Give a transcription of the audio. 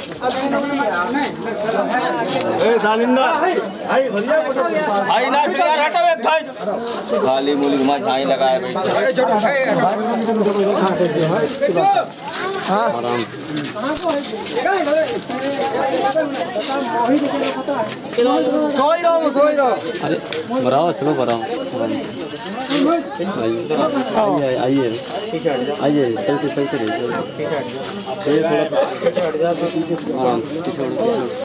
ए तालिंदा आई ना फिर यार हटाओ एक खाई खाली मूली में छाई लगाए बैठे हां आराम सोई रहो अरे बराबर चलो बराबर आइए चलते रहिए थोड़ा आराम